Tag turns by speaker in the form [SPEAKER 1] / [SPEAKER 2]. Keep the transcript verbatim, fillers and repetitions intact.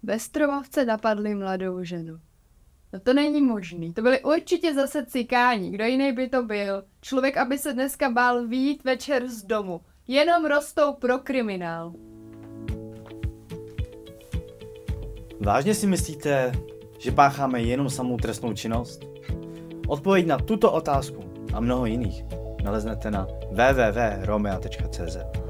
[SPEAKER 1] Ve Stromovce napadli mladou ženu. No to není možný, to byli určitě zase cikáni, kdo jiný by to byl. Člověk, aby se dneska bál vyjít večer z domu. Jenom rostou pro kriminál.
[SPEAKER 2] Vážně si myslíte, že pácháme jenom samou trestnou činnost? Odpověď na tuto otázku a mnoho jiných naleznete na w w w tečka romea tečka c z.